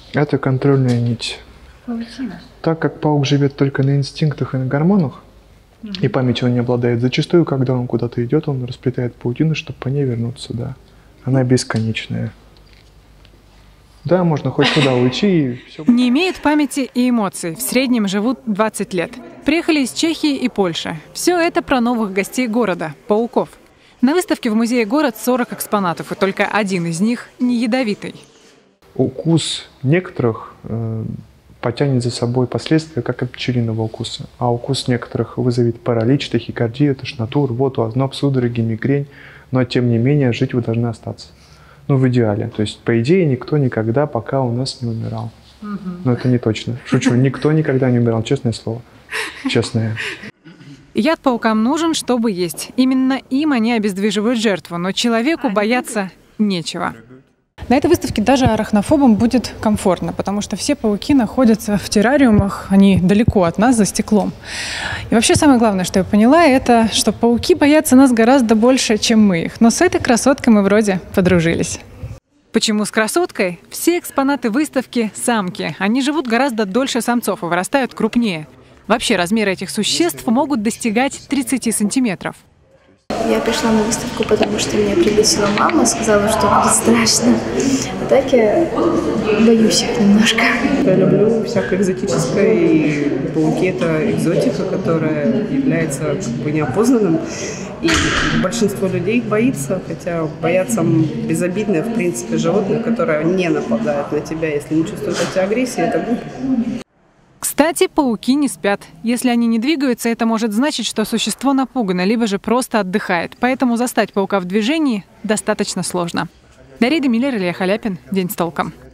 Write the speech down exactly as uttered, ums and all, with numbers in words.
Это контрольная нить. Паутина. Так как паук живет только на инстинктах и на гормонах, угу. и памятью он не обладает, зачастую, когда он куда-то идет, он расплетает паутину, чтобы по ней вернуться, да. Она бесконечная. Да, можно хоть куда уйти и все. Не имеют памяти и эмоций. В среднем живут двадцать лет. Приехали из Чехии и Польши. Все это про новых гостей города – пауков. На выставке в музее «Город» сорок экспонатов, и только один из них не ядовитый. Укус некоторых э, потянет за собой последствия, как от пчелиного укуса. А укус некоторых вызовет паралич, тахикардию, тошноту, рвоту, озноб, судороги, мигрень. Но, тем не менее, жить вы должны остаться. Ну, в идеале. То есть, по идее, никто никогда пока у нас не умирал. Угу. Но это не точно. Шучу, никто никогда не умирал, честное слово. Честное. Яд паукам нужен, чтобы есть. Именно им они обездвиживают жертву, но человеку бояться нечего. На этой выставке даже арахнофобам будет комфортно, потому что все пауки находятся в террариумах, они далеко от нас, за стеклом. И вообще самое главное, что я поняла, это, что пауки боятся нас гораздо больше, чем мы их. Но с этой красоткой мы вроде подружились. Почему с красоткой? Все экспонаты выставки – самки. Они живут гораздо дольше самцов и вырастают крупнее. Вообще размеры этих существ могут достигать тридцати сантиметров. Я пришла на выставку, потому что меня пригласила мама, сказала, что будет страшно. А так я боюсь их немножко. Я люблю всякое экзотическое, и пауки – это экзотика, которая является как бы неопознанным. И большинство людей их боится, хотя боятся безобидное, в принципе, животное, которое не нападает на тебя, если не чувствует от тебя агрессии, это глупо. Кстати, пауки не спят. Если они не двигаются, это может значить, что существо напугано, либо же просто отдыхает. Поэтому застать паука в движении достаточно сложно. Дарья Демиллер, Илья Халяпин. День с толком.